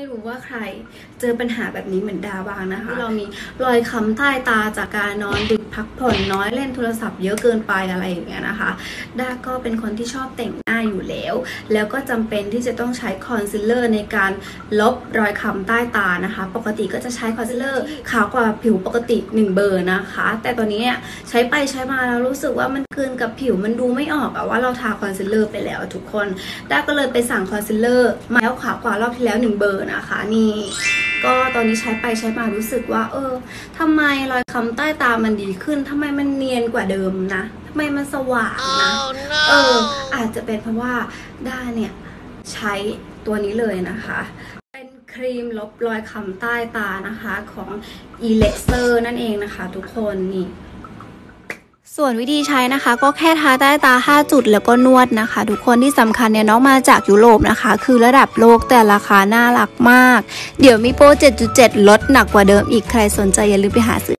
รู้ว่าใครเจอปัญหาแบบนี้เหมือนดาบ้างนะคะเรามีรอยค้ำใต้ตาจากการนอนดึกพักผ่อนน้อยเล่นโทรศัพท์เยอะเกินไปอะไรอย่างเงี้ยนะคะดาก็เป็นคนที่ชอบแต่งหน้าอยู่แล้วก็จำเป็นที่จะต้องใช้คอนซีลเลอร์ในการลบรอยค้ำใต้ตานะคะปกติก็จะใช้คอนซีลเลอร์ขาวกว่าผิวปกติ1เบอร์นะคะแต่ตอนนี้ใช้ไปใช้มาแล้วรู้สึกว่ามันกลืนกับผิวมันดูไม่ออกว่าเราทาคอนซีลเลอร์ไปแล้วทุกคนดาก็เลยไปสั่งคอนซีลเลอร์มาแล้วขาวกว่ารอบที่แล้ว1เบอร์นะคะนี่ก็ตอนนี้ใช้ไปใช้มารู้สึกว่าทำไมรอยค้ำใต้ตามันดีขึ้นทำไมมันเนียนกว่าเดิมนะทำไมมันสว่างนะอาจจะเป็นเพราะว่าด้าเนี่ยใช้ตัวนี้เลยนะคะเป็นครีมลบรอยค้ำใต้ตานะคะของ Elixir นั่นเองนะคะทุกคนนี่ส่วนวิธีใช้นะคะก็แค่ทาใต้ตา5จุดแล้วก็นวดนะคะทุกคนที่สำคัญเนี่ยน้องมาจากยุโรปนะคะคือระดับโลกแต่ราคาน่ารักมากเดี๋ยวมีโปร 7.7 ลดหนักกว่าเดิมอีกใครสนใจอย่าลืมไปหาซื้อ